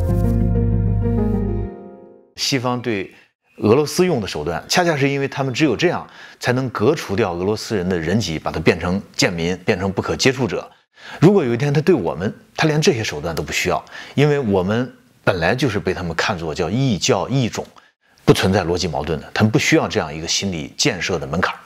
西方对俄罗斯用的手段，恰恰是因为他们只有这样，才能革除掉俄罗斯人的人籍，把它变成贱民，变成不可接触者。如果有一天他对我们，他连这些手段都不需要，因为我们本来就是被他们看作叫异教异种，不存在逻辑矛盾的，他们不需要这样一个心理建设的门槛。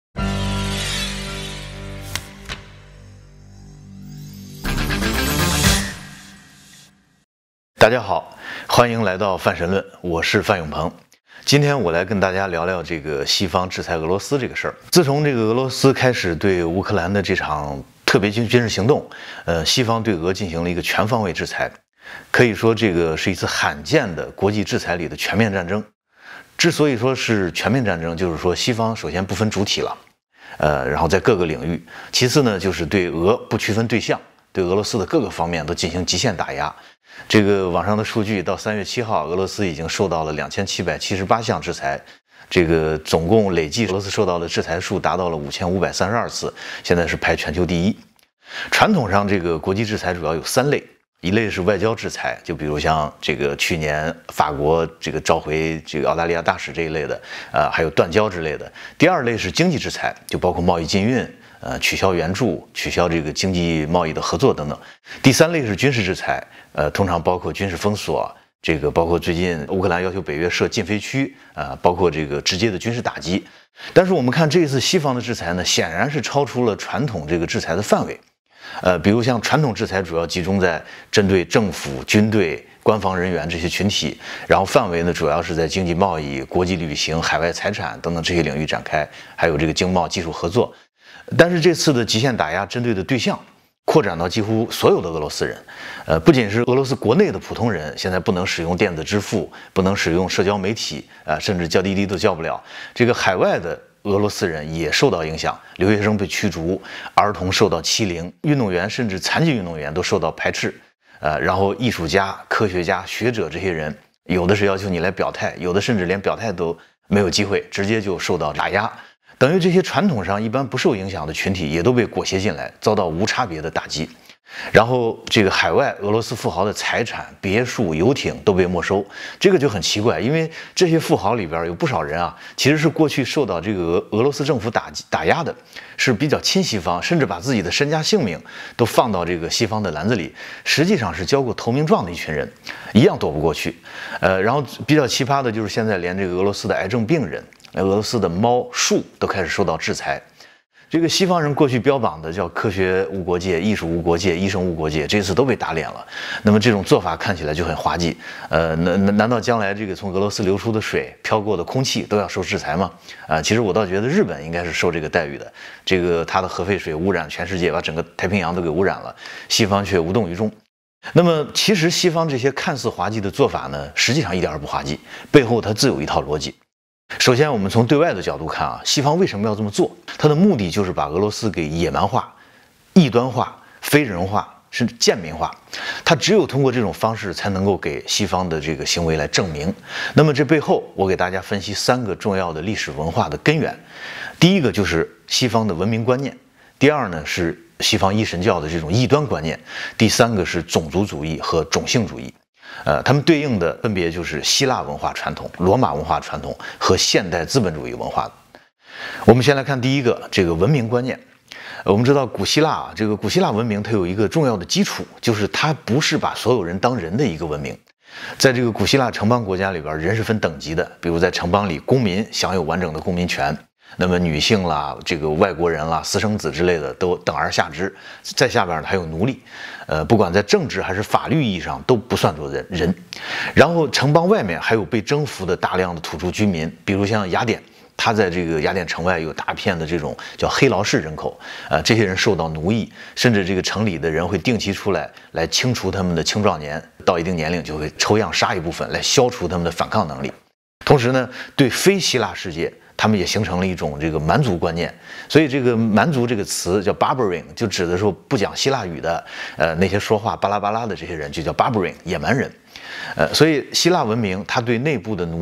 大家好，欢迎来到泛神论，我是范永鹏。今天我来跟大家聊聊这个西方制裁俄罗斯这个事儿。自从这个俄罗斯开始对乌克兰的这场特别军事行动，西方对俄进行了一个全方位制裁，可以说这个是一次罕见的国际制裁里的全面战争。之所以说是全面战争，就是说西方首先不分主体了，然后在各个领域；其次呢，就是对俄不区分对象，对俄罗斯的各个方面都进行极限打压。这个网上的数据到3月7号，俄罗斯已经受到了2778项制裁，这个总共累计俄罗斯受到的制裁数达到了5532次，现在是排全球第一。传统上，这个国际制裁主要有3类，一类是外交制裁，就比如像这个去年法国这个召回这个澳大利亚大使这一类的，还有断交之类的。第二类是经济制裁，就包括贸易禁运。取消援助、取消这个经济贸易的合作等等。第3类是军事制裁，通常包括军事封锁，这个包括最近乌克兰要求北约设禁飞区，包括这个直接的军事打击。但是我们看这一次西方的制裁呢，显然是超出了传统这个制裁的范围。比如像传统制裁主要集中在针对政府、军队、官方人员这些群体，然后范围呢主要是在经济贸易、国际旅行、海外财产等等这些领域展开，还有这个经贸技术合作。但是这次的极限打压针对的对象扩展到几乎所有的俄罗斯人，不仅是俄罗斯国内的普通人，现在不能使用电子支付，不能使用社交媒体，甚至叫滴滴都叫不了。这个海外的俄罗斯人也受到影响，留学生被驱逐，儿童受到欺凌，运动员甚至残疾运动员都受到排斥。然后艺术家、科学家、学者这些人，有的是要求你来表态，有的甚至连表态都没有机会，直接就受到打压。等于这些传统上一般不受影响的群体也都被裹挟进来，遭到无差别的打击。然后这个海外俄罗斯富豪的财产、别墅、游艇都被没收，这个就很奇怪，因为这些富豪里边有不少人啊，其实是过去受到这个俄罗斯政府打压的，是比较亲西方，甚至把自己的身家性命都放到这个西方的篮子里，实际上是交过投名状的一群人，一样躲不过去。然后比较奇葩的就是现在连这个俄罗斯的癌症病人、俄罗斯的猫、树都开始受到制裁。这个西方人过去标榜的叫科学无国界、艺术无国界、医生无国界，这次都被打脸了。那么这种做法看起来就很滑稽。难道将来这个从俄罗斯流出的水、飘过的空气都要受制裁吗？其实我倒觉得日本应该是受这个待遇的。这个它的核废水污染全世界，把整个太平洋都给污染了，西方却无动于衷。那么其实西方这些看似滑稽的做法呢，实际上一点也不滑稽，背后它自有一套逻辑。首先，我们从对外的角度看啊，西方为什么要这么做？它的目的就是把俄罗斯给野蛮化、异端化、非人化，甚至贱民化。它只有通过这种方式，才能够给西方的这个行为来证明。那么这背后，我给大家分析3个重要的历史文化的根源。第一个就是西方的文明观念，第二呢是西方一神教的这种异端观念，第3个是种族主义和种姓主义。它们对应的分别就是希腊文化传统、罗马文化传统和现代资本主义文化。我们先来看第一个，这个文明观念。我们知道古希腊啊，这个古希腊文明它有一个重要的基础，就是它不是把所有人当人的一个文明。在这个古希腊城邦国家里边，人是分等级的，比如在城邦里，公民享有完整的公民权。那么女性啦，这个外国人啦、私生子之类的都等而下之，在下边呢还有奴隶，不管在政治还是法律意义上都不算作人。然后城邦外面还有被征服的大量的土著居民，比如像雅典，它在这个雅典城外有大片的这种叫黑劳士人口，这些人受到奴役，甚至这个城里的人会定期出来清除他们的青壮年，到一定年龄就会抽样杀一部分来消除他们的反抗能力。同时呢，对非希腊世界，他们也形成了一种这个蛮族观念，所以这个蛮族这个词叫 barbarian， 就指的说不讲希腊语的，那些说话巴拉巴拉的这些人就叫 barbarian， 野蛮人。所以希腊文明它对内部的奴隶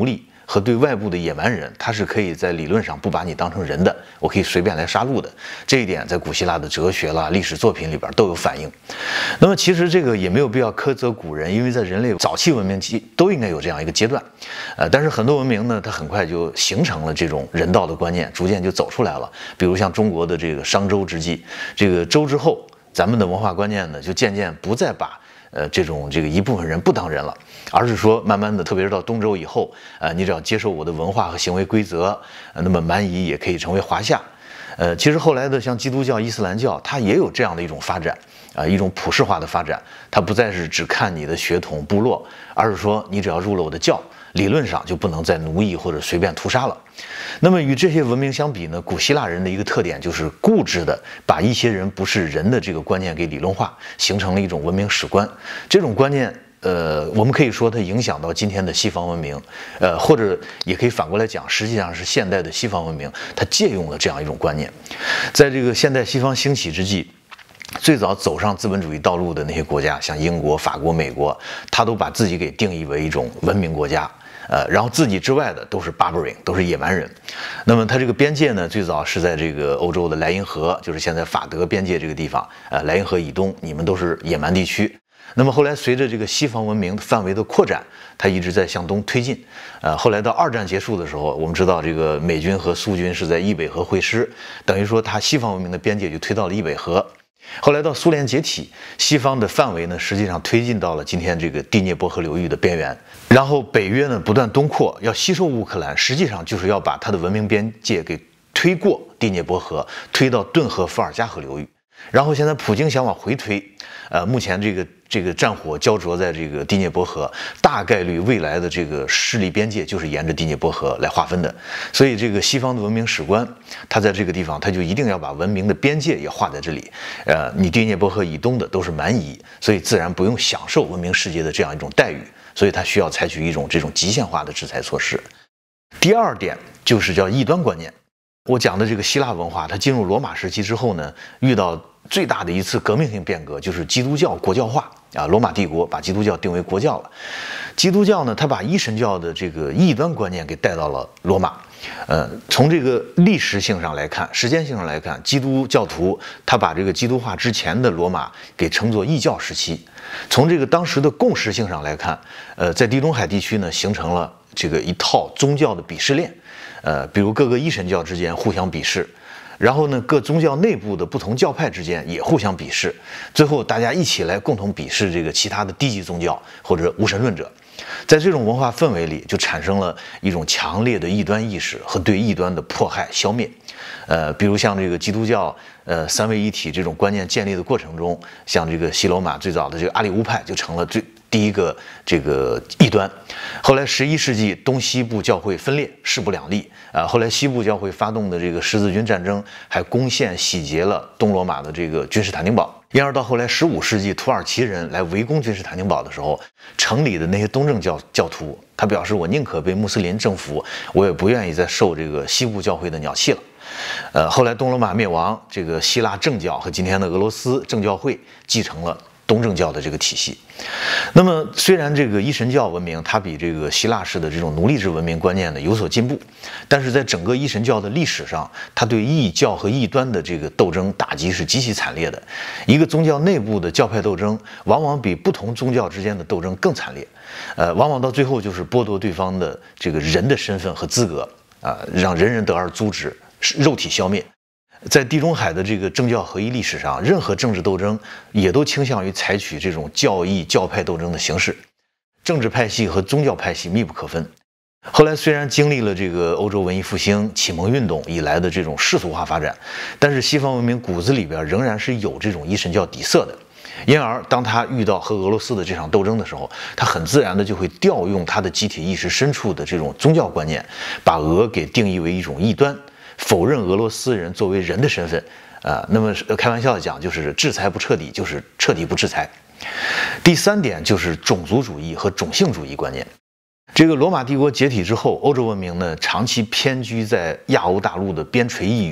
和对外部的野蛮人，它是可以在理论上不把你当成人的，我可以随便来杀戮的。这一点在古希腊的哲学啦、历史作品里边都有反映。那么其实这个也没有必要苛责古人，因为在人类早期文明期都应该有这样一个阶段。但是很多文明呢，它很快就形成了这种人道的观念，逐渐就走出来了。比如像中国的这个商周之际，这个周之后，咱们的文化观念呢，就渐渐不再把这个一部分人不当人了，而是说慢慢的，特别是到东周以后，你只要接受我的文化和行为规则，那么蛮夷也可以成为华夏。其实后来的像基督教、伊斯兰教，它也有这样的一种发展，一种普世化的发展，它不再是只看你的血统部落，而是说你只要入了我的教，理论上就不能再奴役或者随便屠杀了。那么与这些文明相比呢，古希腊人的一个特点就是固执的把一些人不是人的这个观念给理论化，形成了一种文明史观。这种观念我们可以说它影响到今天的西方文明，或者也可以反过来讲，实际上是现代的西方文明它借用了这样一种观念。在这个现代西方兴起之际，最早走上资本主义道路的那些国家，像英国、法国、美国，它都把自己给定义为一种文明国家。然后自己之外的都是 barbarian， 都是野蛮人。那么它这个边界呢，最早是在这个欧洲的莱茵河，就是现在法德边界这个地方，莱茵河以东，你们都是野蛮地区。那么后来随着这个西方文明范围的扩展，它一直在向东推进。后来到二战结束的时候，我们知道这个美军和苏军是在易北河会师，等于说它西方文明的边界就推到了易北河。后来到苏联解体，西方的范围呢，实际上推进到了今天这个第聂伯河流域的边缘。然后北约呢不断东扩，要吸收乌克兰，实际上就是要把它的文明边界给推过第聂伯河，推到顿河、伏尔加河流域。然后现在普京想往回推，目前这个战火焦灼在这个第聂伯河，大概率未来的这个势力边界就是沿着第聂伯河来划分的。所以这个西方的文明史观，它在这个地方，它就一定要把文明的边界也划在这里。你第聂伯河以东的都是蛮夷，所以自然不用享受文明世界的这样一种待遇，所以它需要采取一种这种极限化的制裁措施。第二点就是叫异端观念。我讲的这个希腊文化，它进入罗马时期之后呢，遇到最大的一次革命性变革，就是基督教国教化啊。罗马帝国把基督教定为国教了。基督教呢，它把一神教的这个异端观念给带到了罗马。从这个历史性上来看，时间性上来看，基督教徒他把这个基督化之前的罗马给称作异教时期。从这个当时的共识性上来看，在地中海地区呢，形成了这个一套宗教的鄙视链。比如各个一神教之间互相鄙视，然后呢，各宗教内部的不同教派之间也互相鄙视，最后大家一起来共同鄙视这个其他的低级宗教或者无神论者。在这种文化氛围里，就产生了一种强烈的异端意识和对异端的迫害消灭。比如像这个基督教三位一体这种观念建立的过程中，像这个西罗马最早的这个阿里乌派就成了第一个这个异端。后来11世纪东西部教会分裂，势不两立后来西部教会发动的这个十字军战争，还攻陷洗劫了东罗马的这个君士坦丁堡。因而到后来15世纪土耳其人来围攻君士坦丁堡的时候，城里的那些东正教徒，他表示我宁可被穆斯林征服，我也不愿意再受这个西部教会的鸟气了。后来东罗马灭亡，这个希腊正教和今天的俄罗斯正教会继承了东正教的这个体系。那么虽然这个一神教文明它比这个希腊式的这种奴隶制文明观念呢有所进步，但是在整个一神教的历史上，它对异教和异端的这个斗争打击是极其惨烈的。一个宗教内部的教派斗争，往往比不同宗教之间的斗争更惨烈。往往到最后就是剥夺对方的这个人的身份和资格让人人得而诛之，肉体消灭。在地中海的这个政教合一历史上，任何政治斗争也都倾向于采取这种教义教派斗争的形式，政治派系和宗教派系密不可分。后来虽然经历了这个欧洲文艺复兴、启蒙运动以来的这种世俗化发展，但是西方文明骨子里边仍然是有这种一神教底色的。因而当他遇到和俄罗斯的这场斗争的时候，他很自然的就会调用他的集体意识深处的这种宗教观念，把俄给定义为一种异端，否认俄罗斯人作为人的身份。那么开玩笑的讲，就是制裁不彻底，就是彻底不制裁。第三点就是种族主义和种姓主义观念。这个罗马帝国解体之后，欧洲文明呢长期偏居在亚欧大陆的边陲一隅，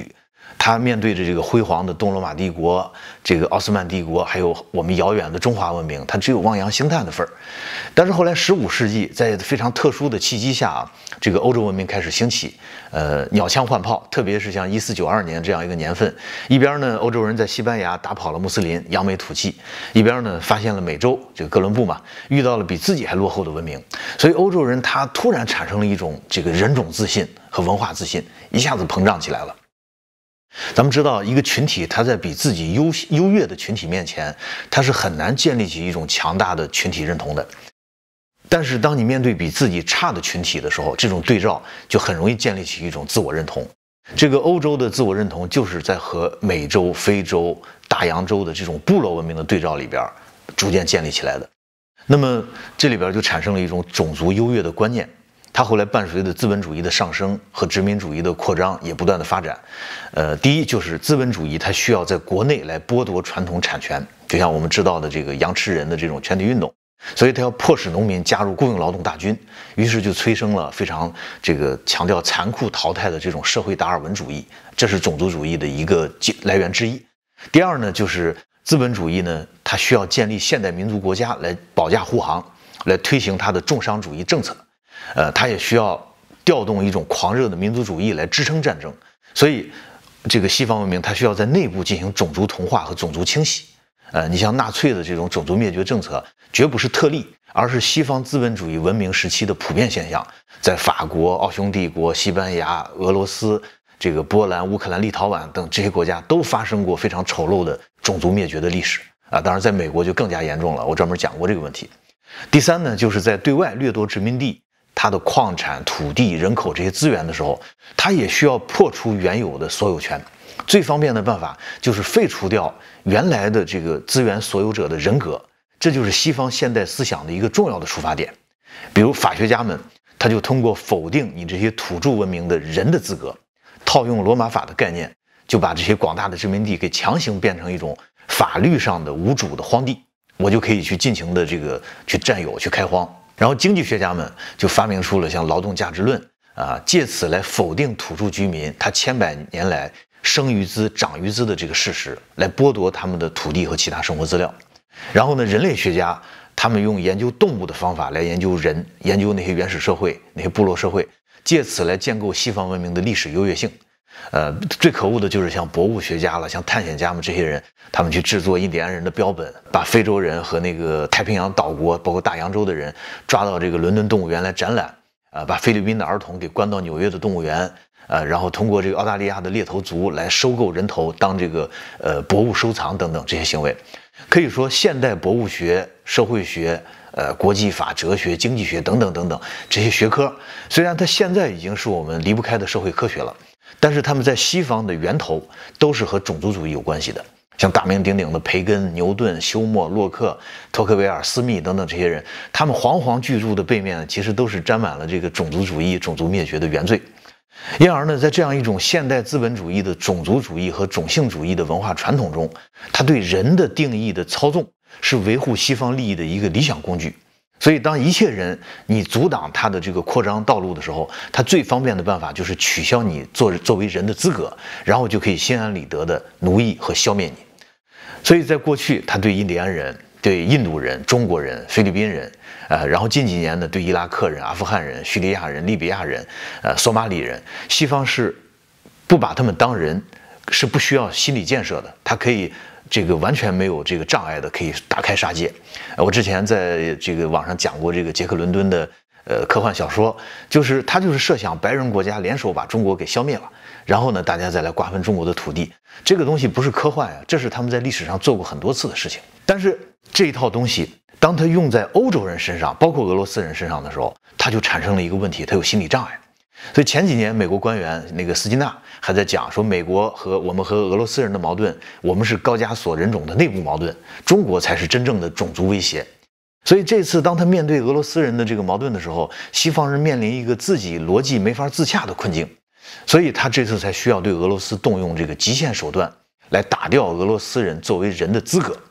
他面对着这个辉煌的东罗马帝国、这个奥斯曼帝国，还有我们遥远的中华文明，他只有望洋兴叹的份儿。但是后来15世纪，在非常特殊的契机下啊，这个欧洲文明开始兴起，鸟枪换炮，特别是像1492年这样一个年份，一边呢欧洲人在西班牙打跑了穆斯林，扬眉吐气，一边呢发现了美洲，这个哥伦布嘛，遇到了比自己还落后的文明，所以欧洲人他突然产生了一种这个人种自信和文化自信，一下子膨胀起来了。咱们知道，一个群体它在比自己优越的群体面前，它是很难建立起一种强大的群体认同的。但是，当你面对比自己差的群体的时候，这种对照就很容易建立起一种自我认同。这个欧洲的自我认同，就是在和美洲、非洲、大洋洲的这种部落文明的对照里边逐渐建立起来的。那么，这里边就产生了一种种族优越的观念。它后来伴随着资本主义的上升和殖民主义的扩张也不断的发展。第一就是资本主义，它需要在国内来剥夺传统产权，就像我们知道的这个羊吃人的这种圈地运动，所以它要迫使农民加入雇佣劳动大军，于是就催生了非常这个强调残酷淘汰的这种社会达尔文主义，这是种族主义的一个来源之一。第二呢，就是资本主义呢，它需要建立现代民族国家来保驾护航，来推行它的重商主义政策。它也需要调动一种狂热的民族主义来支撑战争，所以这个西方文明它需要在内部进行种族同化和种族清洗。你像纳粹的这种种族灭绝政策，绝不是特例，而是西方资本主义文明时期的普遍现象，在法国、奥匈帝国、西班牙、俄罗斯、这个波兰、乌克兰、立陶宛等这些国家都发生过非常丑陋的种族灭绝的历史啊。当然，在美国就更加严重了，我专门讲过这个问题。第三呢，就是在对外掠夺殖民地它的矿产、土地、人口这些资源的时候，它也需要破除原有的所有权。最方便的办法就是废除掉原来的这个资源所有者的人格，这就是西方现代思想的一个重要的出发点。比如法学家们，他就通过否定你这些土著文明的人的资格，套用罗马法的概念，就把这些广大的殖民地给强行变成一种法律上的无主的荒地，我就可以去尽情的这个去占有、去开荒。然后经济学家们就发明出了像劳动价值论啊，借此来否定土著居民他千百年来生于资长于资的这个事实，来剥夺他们的土地和其他生活资料。然后呢，人类学家他们用研究动物的方法来研究人，研究那些原始社会、那些部落社会，借此来建构西方文明的历史优越性。最可恶的就是像博物学家了，像探险家们这些人，他们去制作印第安人的标本，把非洲人和那个太平洋岛国，包括大洋洲的人抓到这个伦敦动物园来展览，把菲律宾的儿童给关到纽约的动物园，然后通过这个澳大利亚的猎头族来收购人头当这个博物收藏等等这些行为。可以说，现代博物学、社会学、国际法、哲学、经济学等等等等这些学科，虽然它现在已经是我们离不开的社会科学了，但是他们在西方的源头都是和种族主义有关系的。像大名鼎鼎的培根、牛顿、休谟、洛克、托克维尔、斯密等等这些人，他们煌煌巨著的背面其实都是沾满了这个种族主义、种族灭绝的原罪。因而呢，在这样一种现代资本主义的种族主义和种姓主义的文化传统中，它对人的定义的操纵是维护西方利益的一个理想工具。所以，当一切人你阻挡他的这个扩张道路的时候，他最方便的办法就是取消你作为人的资格，然后就可以心安理得的奴役和消灭你。所以在过去，他对印第安人、对印度人、中国人、菲律宾人，然后近几年呢，对伊拉克人、阿富汗人、叙利亚人、利比亚人、索马里人，西方是不把他们当人，是不需要心理建设的，他可以这个完全没有这个障碍的，可以大开杀戒。我之前在这个网上讲过这个杰克伦敦的科幻小说，就是他就是设想白人国家联手把中国给消灭了，然后呢，大家再来瓜分中国的土地。这个东西不是科幻呀，这是他们在历史上做过很多次的事情。但是这一套东西，当它用在欧洲人身上，包括俄罗斯人身上的时候，它就产生了一个问题，它有心理障碍。所以前几年美国官员那个斯金纳还在讲说，美国和我们和俄罗斯人的矛盾，我们是高加索人种的内部矛盾，中国才是真正的种族威胁。所以这次当他面对俄罗斯人的这个矛盾的时候，西方人面临一个自己逻辑没法自洽的困境，所以他这次才需要对俄罗斯动用这个极限手段来打掉俄罗斯人作为人的资格。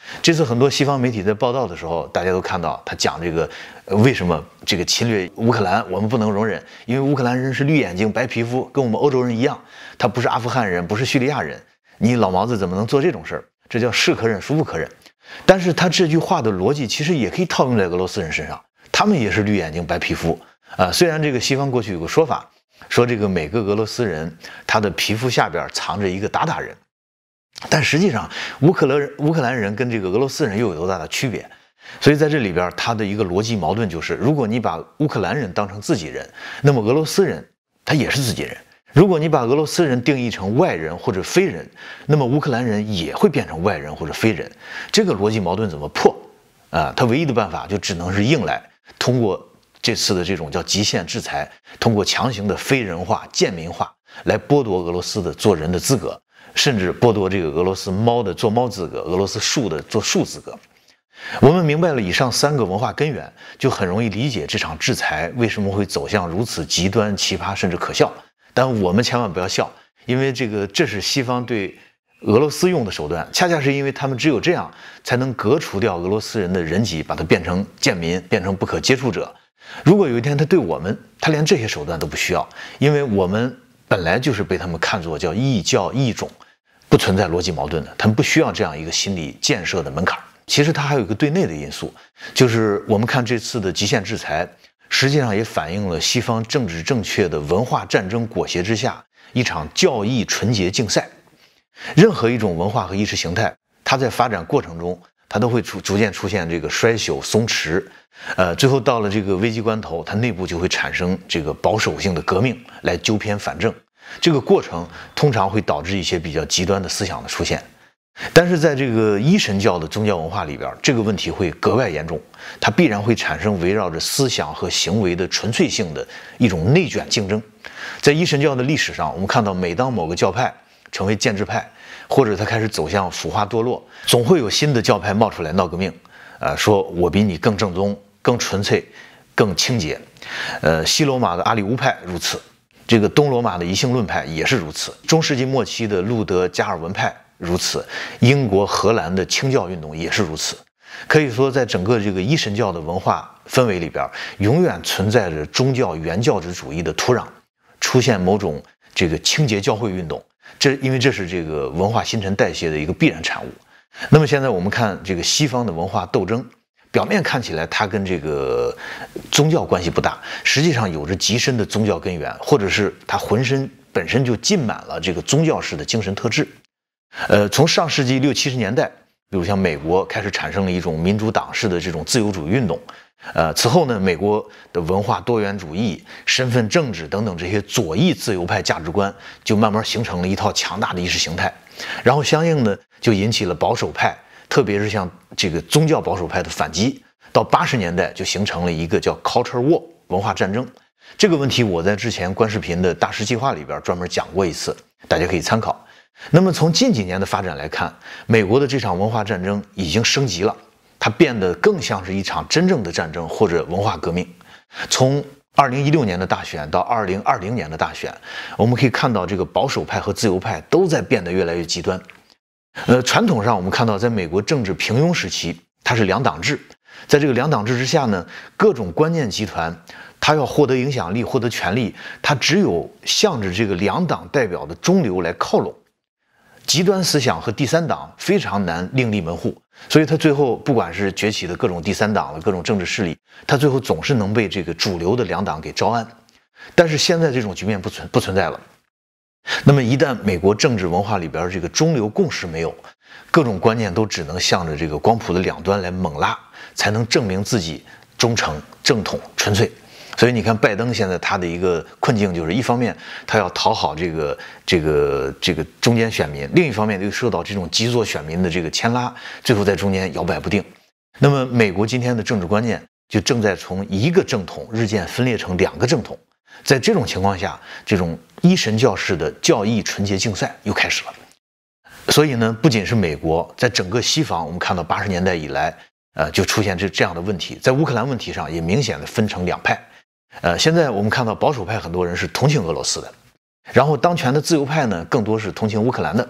这次很多西方媒体在报道的时候，大家都看到他讲这个为什么这个侵略乌克兰我们不能容忍，因为乌克兰人是绿眼睛白皮肤，跟我们欧洲人一样，他不是阿富汗人，不是叙利亚人，你老毛子怎么能做这种事儿？这叫是可忍孰不可忍。但是他这句话的逻辑其实也可以套用在俄罗斯人身上，他们也是绿眼睛白皮肤虽然这个西方过去有个说法，说这个每个俄罗斯人他的皮肤下边藏着一个鞑人，但实际上乌克兰人跟这个俄罗斯人又有多大的区别？所以在这里边，他的一个逻辑矛盾就是，如果你把乌克兰人当成自己人，那么俄罗斯人他也是自己人；如果你把俄罗斯人定义成外人或者非人，那么乌克兰人也会变成外人或者非人。这个逻辑矛盾怎么破？他唯一的办法就只能是硬来，通过这次的这种叫极限制裁，通过强行的非人化、贱民化来剥夺俄罗斯的做人的资格，甚至剥夺这个俄罗斯猫的做猫资格，俄罗斯树的做树资格。我们明白了以上3个文化根源，就很容易理解这场制裁为什么会走向如此极端、奇葩甚至可笑。但我们千万不要笑，因为这是西方对俄罗斯用的手段，恰恰是因为他们只有这样才能革除掉俄罗斯人的人籍，把它变成贱民，变成不可接触者。如果有一天他对我们，他连这些手段都不需要，因为我们本来就是被他们看作叫异教异种，不存在逻辑矛盾的，他们不需要这样一个心理建设的门槛。其实它还有一个对内的因素，就是我们看这次的极限制裁，实际上也反映了西方政治正确的文化战争裹挟之下一场教义纯洁竞赛。任何一种文化和意识形态，它在发展过程中，它都会逐渐出现这个衰朽松弛，最后到了这个危机关头，它内部就会产生这个保守性的革命来纠偏反正。这个过程通常会导致一些比较极端的思想的出现。但是在这个一神教的宗教文化里边，这个问题会格外严重，它必然会产生围绕着思想和行为的纯粹性的一种内卷竞争。在一神教的历史上，我们看到每当某个教派成为建制派，或者它开始走向腐化堕落，总会有新的教派冒出来闹革命，说我比你更正宗、更纯粹、更清洁。西罗马的阿里乌派如此，这个东罗马的一性论派也是如此，中世纪末期的路德加尔文派如此，英国、荷兰的清教运动也是如此。可以说，在整个这个一神教的文化氛围里边，永远存在着宗教原教旨主义的土壤，出现某种这个清洁教会运动。因为这是这个文化新陈代谢的一个必然产物。那么现在我们看这个西方的文化斗争，表面看起来它跟这个宗教关系不大，实际上有着极深的宗教根源，或者是它本身就浸满了这个宗教式的精神特质。从上世纪60、70年代，比如像美国开始产生了一种民主党式的这种自由主义运动，此后呢，美国的文化多元主义、身份政治等等这些左翼自由派价值观就慢慢形成了一套强大的意识形态，然后相应的就引起了保守派，特别是像这个宗教保守派的反击。到80年代就形成了一个叫 culture war 文化战争。这个问题我在之前观视频的大师计划里边专门讲过一次，大家可以参考。那么从近几年的发展来看，美国的这场文化战争已经升级了，它变得更像是一场真正的战争或者文化革命。从2016年的大选到2020年的大选，我们可以看到这个保守派和自由派都在变得越来越极端。传统上我们看到，在美国政治平庸时期，它是两党制，在这个两党制之下呢，各种关键集团它要获得影响力、获得权力，它只有向着这个两党代表的中流来靠拢。极端思想和第三党非常难另立门户，所以他最后不管是崛起的各种第三党的各种政治势力，他最后总是能被这个主流的两党给招安。但是现在这种局面不存在了。那么一旦美国政治文化里边这个中流共识没有，各种观念都只能向着这个光谱的两端来猛拉，才能证明自己忠诚、正统、纯粹。所以你看，拜登现在他的一个困境就是，一方面他要讨好这个中间选民，另一方面又受到这种极左选民的这个牵拉，最后在中间摇摆不定。那么美国今天的政治观念就正在从一个正统日渐分裂成两个正统。在这种情况下，这种一神教式的教义纯洁竞赛又开始了。所以呢，不仅是美国，在整个西方，我们看到80年代以来，就出现这样的问题。在乌克兰问题上，也明显的分成两派。现在我们看到保守派很多人是同情俄罗斯的，然后当权的自由派呢，更多是同情乌克兰的。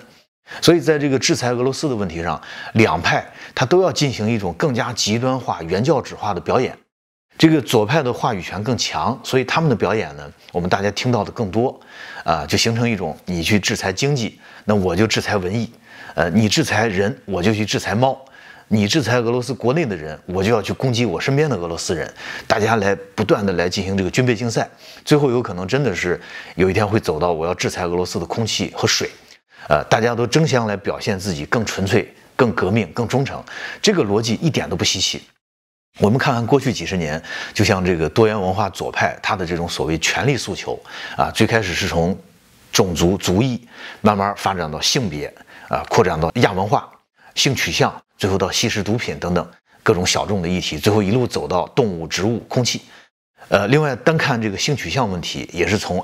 所以在这个制裁俄罗斯的问题上，两派他都要进行一种更加极端化、原教旨化的表演。这个左派的话语权更强，所以他们的表演呢，我们大家听到的更多，就形成一种你去制裁经济，那我就制裁文艺，你制裁人，我就去制裁猫，你制裁俄罗斯国内的人，我就要去攻击我身边的俄罗斯人，大家来不断的来进行这个军备竞赛，最后有可能真的是有一天会走到我要制裁俄罗斯的空气和水，大家都争相来表现自己更纯粹、更革命、更忠诚，这个逻辑一点都不稀奇。我们看看过去几十年，就像这个多元文化左派，他的这种所谓权力诉求最开始是从种族族裔慢慢发展到性别扩展到亚文化、性取向，最后到吸食毒品等等各种小众的议题，最后一路走到动物、植物、空气。另外单看这个性取向问题，也是从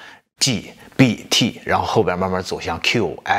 LGBT，然后后边慢慢走向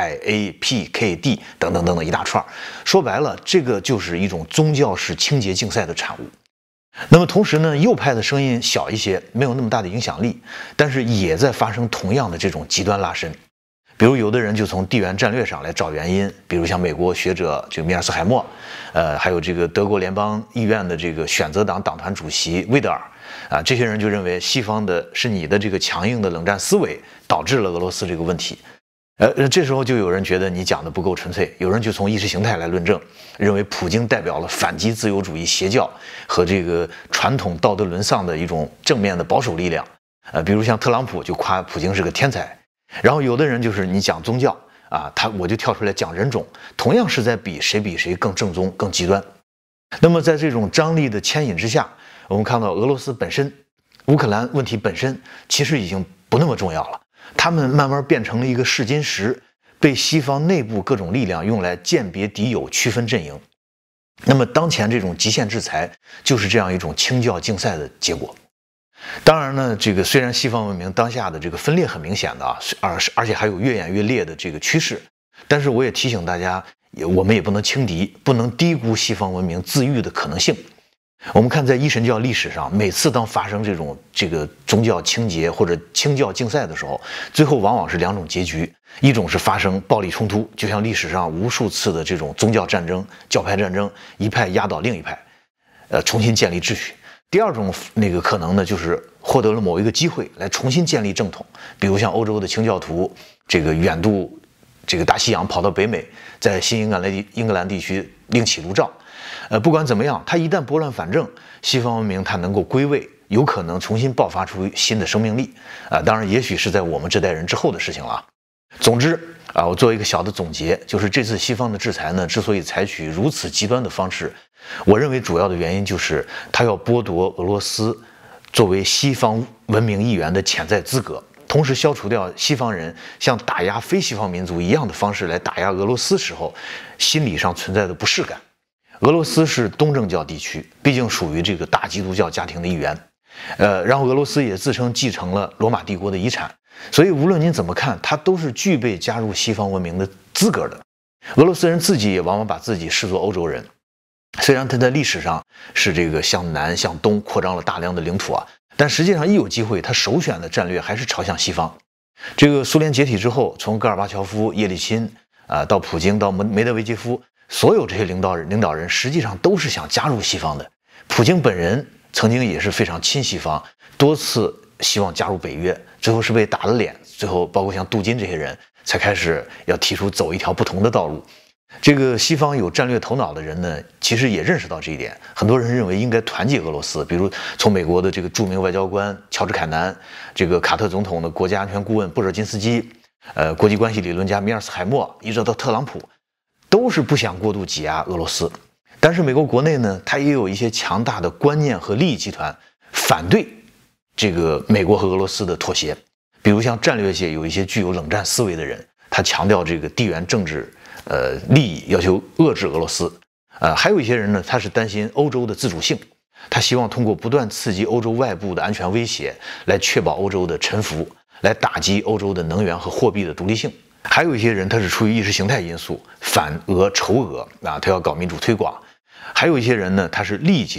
QIAPKD 等等等等一大串。说白了，这个就是一种宗教式清洁竞赛的产物。那么同时呢，右派的声音小一些，没有那么大的影响力，但是也在发生同样的这种极端拉伸。比如有的人就从地缘战略上来找原因，比如像美国学者这个米尔斯海默，还有这个德国联邦议院的这个选择党党团主席魏德尔。这些人就认为西方的是你的这个强硬的冷战思维导致了俄罗斯这个问题。这时候就有人觉得你讲的不够纯粹，有人就从意识形态来论证，认为普京代表了反击自由主义邪教和这个传统道德沦丧的一种正面的保守力量。比如像特朗普就夸普京是个天才，然后有的人就是你讲宗教我就跳出来讲人种，同样是在比谁更正宗、更极端。那么在这种张力的牵引之下，我们看到俄罗斯本身、乌克兰问题本身其实已经不那么重要了，他们慢慢变成了一个试金石，被西方内部各种力量用来鉴别敌友、区分阵营。那么当前这种极限制裁就是这样一种清教竞赛的结果。当然呢，这个虽然西方文明当下的这个分裂很明显的而且还有越演越烈的这个趋势，但是我也提醒大家，我们也不能轻敌，不能低估西方文明自愈的可能性。我们看在一神教历史上，每次当发生这个宗教清洁或者清教竞赛的时候，最后往往是两种结局，一种是发生暴力冲突，就像历史上无数次的这种宗教战争、教派战争，一派压倒另一派，重新建立秩序。第二种可能呢，就是获得了某一个机会来重新建立正统，比如像欧洲的清教徒这个远渡这个大西洋跑到北美，在新英格兰地区另起炉灶。不管怎么样，他一旦拨乱反正，西方文明它能够归位，有可能重新爆发出新的生命力。当然也许是在我们这代人之后的事情了。总之我做一个小的总结，就是这次西方的制裁呢，之所以采取如此极端的方式，我认为主要的原因就是他要剥夺俄罗斯作为西方文明一员的潜在资格，同时消除掉西方人像打压非西方民族一样的方式来打压俄罗斯时候心理上存在的不适感。俄罗斯是东正教地区，毕竟属于这个大基督教家庭的一员，然后俄罗斯也自称继承了罗马帝国的遗产，所以无论您怎么看，它都是具备加入西方文明的资格的。俄罗斯人自己也往往把自己视作欧洲人，虽然他在历史上是这个向南向东扩张了大量的领土但实际上一有机会，他首选的战略还是朝向西方。这个苏联解体之后，从戈尔巴乔夫、叶利钦到普京到梅德韦杰夫，所有这些领导人实际上都是想加入西方的。普京本人曾经也是非常亲西方，多次希望加入北约，最后是被打了脸，最后包括像杜金这些人才开始要提出走一条不同的道路。这个西方有战略头脑的人呢，其实也认识到这一点。很多人认为应该团结俄罗斯，比如从美国的这个著名外交官乔治·凯南，这个卡特总统的国家安全顾问布尔津斯基，国际关系理论家米尔斯海默，一直到特朗普，都是不想过度挤压俄罗斯。但是美国国内呢，它也有一些强大的观念和利益集团反对这个美国和俄罗斯的妥协。比如像战略界有一些具有冷战思维的人，他强调这个地缘政治利益，要求遏制俄罗斯。还有一些人呢，他是担心欧洲的自主性，他希望通过不断刺激欧洲外部的安全威胁，来确保欧洲的臣服，来打击欧洲的能源和货币的独立性。还有一些人，他是出于意识形态因素，反俄仇俄他要搞民主推广。还有一些人呢，他是利益集团，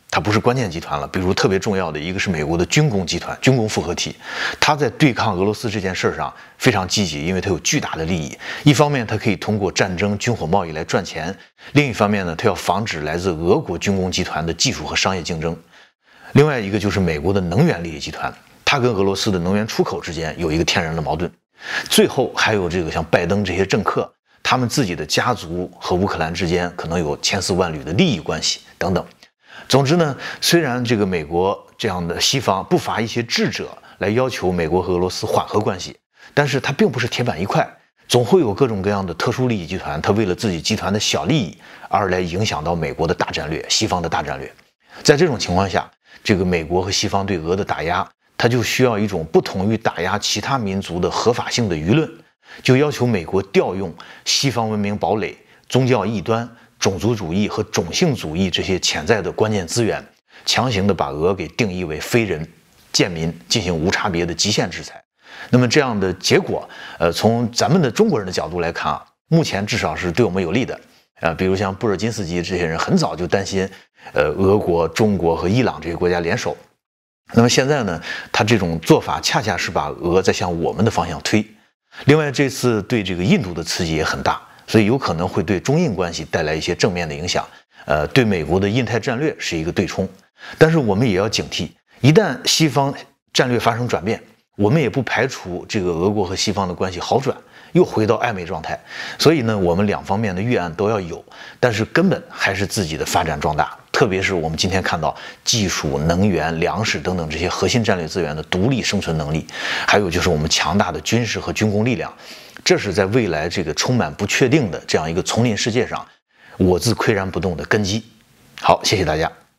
它不是关键集团了。比如特别重要的一个是美国的军工集团、军工复合体，它在对抗俄罗斯这件事上非常积极，因为它有巨大的利益。一方面，它可以通过战争、军火贸易来赚钱；另一方面呢，它要防止来自俄国军工集团的技术和商业竞争。另外一个就是美国的能源利益集团，它跟俄罗斯的能源出口之间有一个天然的矛盾。最后还有这个像拜登这些政客，他们自己的家族和乌克兰之间可能有千丝万缕的利益关系等等。总之呢，虽然这个美国这样的西方不乏一些智者来要求美国和俄罗斯缓和关系，但是它并不是铁板一块，总会有各种各样的特殊利益集团，它为了自己集团的小利益而来影响到美国的大战略、西方的大战略。在这种情况下，这个美国和西方对俄的打压，它就需要一种不同于打压其他民族的合法性的舆论，就要求美国调用西方文明堡垒、宗教异端、种族主义和种姓主义这些潜在的关键资源，强行的把俄给定义为非人、贱民，进行无差别的极限制裁。那么这样的结果，从咱们的中国人的角度来看啊，目前至少是对我们有利的。比如像布尔津斯基这些人很早就担心，俄国、中国和伊朗这些国家联手。那么现在呢，他这种做法恰恰是把俄在向我们的方向推。另外，这次对这个印度的刺激也很大，所以有可能会对中印关系带来一些正面的影响。对美国的印太战略是一个对冲。但是我们也要警惕，一旦西方战略发生转变，我们也不排除这个俄国和西方的关系好转，又回到暧昧状态。所以呢，我们两方面的预案都要有，但是根本还是自己的发展壮大。特别是我们今天看到技术、能源、粮食等等这些核心战略资源的独立生存能力，还有就是我们强大的军事和军工力量，这是在未来这个充满不确定的这样一个丛林世界上，我自岿然不动的根基。好，谢谢大家。